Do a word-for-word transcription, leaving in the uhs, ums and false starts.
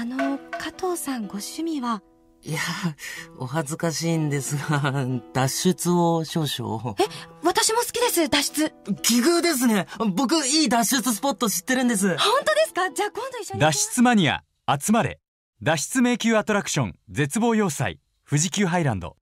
あの、加藤さんご趣味は？ いや、お恥ずかしいんですが、脱出を少々。 え、私も好きです、脱出。 奇遇ですね。僕、いい脱出スポット知ってるんです。 本当ですか？じゃあ今度一緒に。 脱出マニア、集まれ。脱出迷宮アトラクション、絶望要塞、富士急ハイランド。